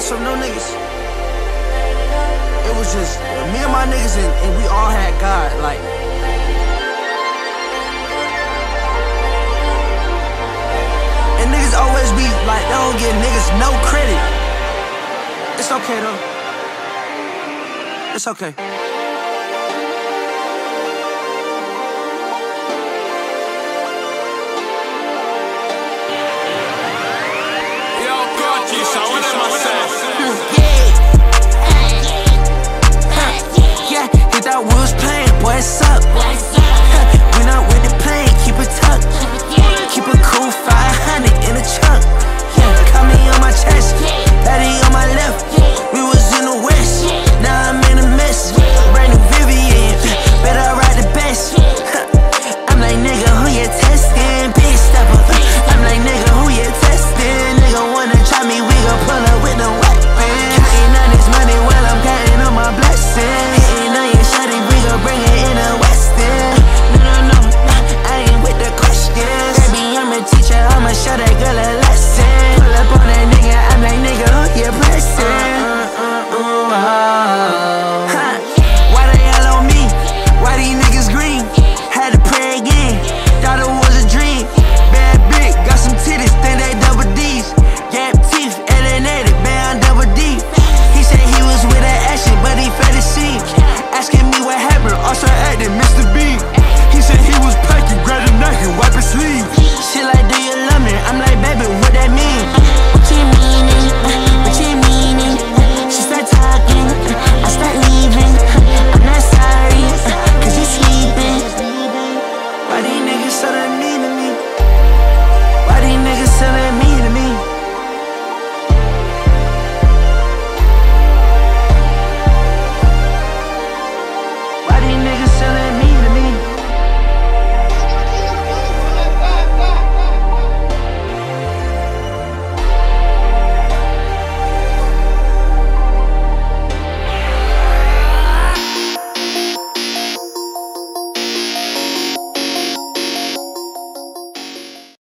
some new niggas. It was just me and my niggas, and we all had God, like. And niggas always be like, they don't give niggas no credit. It's okay though. It's okay. Hit that wheels playing, boy, it's up. We not with the plane, keep it tucked. Keep it cool, 500 in the trunk. Caught me on my chest, Betty on my left. We was in the west, now I'm in a mess. Brand new Vivian, better ride the best. I'm like, nigga, who you testing? Big stepper. I'm like, nigga, who you testing? Nigga wanna try me, we gon' pull up with the weapon. Counting on this money while I'm counting on my blessings. Hitting on your shawty, we gon' bring it in a Westin. No, I ain't with the questions. Baby, I'm a teacher, I'ma show that girl a lesson. Pull up on that nigga, I'm like, nigga, who you pressing? Why they yell on me? Why these niggas green? Had to pray again, thought it was a dream. Bad bitch, got some titties, think they double D's. Gap teeth, alienated, man, double D. He said he was with that action, but he fed the scene. Asking me what happened, also acting Mr. B. He said he was packing, grab a knife and wipe his sleeve. She like, do you love me? I'm like, baby, what that mean? What you meaning? What you meaning? She start talking, I start leaving. I'm not sorry, cause you sleeping. Why these niggas so